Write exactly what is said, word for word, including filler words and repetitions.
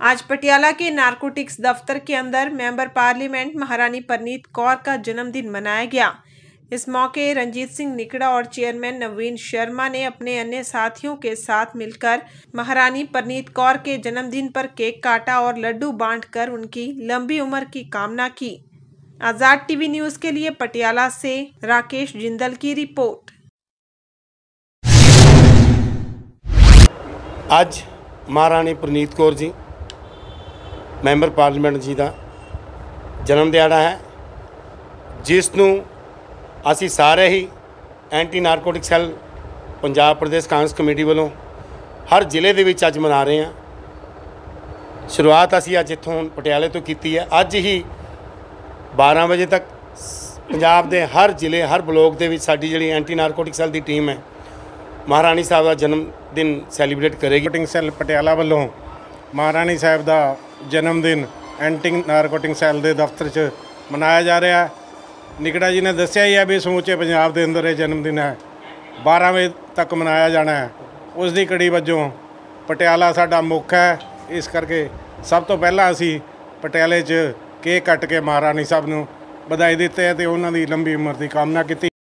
आज पटियाला के नारकोटिक्स दफ्तर के अंदर मेंबर पार्लियामेंट महारानी परनीत कौर का जन्मदिन मनाया गया। इस मौके रंजीत सिंह निकड़ा और चेयरमैन नवीन शर्मा ने अपने अन्य साथियों के साथ मिलकर महारानी परनीत कौर के जन्मदिन पर केक काटा और लड्डू बांटकर उनकी लंबी उम्र की कामना की। आजाद टीवी न्यूज के लिए पटियाला से राकेश जिंदल की रिपोर्ट। आज महारानी परनीत कौर जी मैंबर पार्लीमेंट जी का जन्म दिहाड़ा है, जिसनों असी सारे ही anti narcotic cell Punjab Pradesh Congress committee वालों हर जिले के विच अज मना रहे हैं। शुरुआत असी अज इत्थों पटियाले तो की है। अज ही बारह बजे तक पंजाब के हर जिले हर ब्लॉक के साडी जिहड़ी एंटी नारकोटिक सैल की टीम है महारानी साहब का जन्मदिन सैलीब्रेट करेगी। नारकोटिक सैल पटियाला वालों महारानी साहब का जन्मदिन एंटी नारकोटिक सैल के दफ्तर च मनाया जा रहा है। निकड़ा जी ने दसिया ही है भी समूचे पंजाब के अंदर ये जन्मदिन है, बारह बजे तक मनाया जाना है। उसकी कड़ी वजों पटियाला साडा मुख है, इस करके सब तो पहला असी पटियाले च केक कट के महारानी साहब नूं बधाई दिते है ते उन्हां दी लंबी उम्र की कामना की।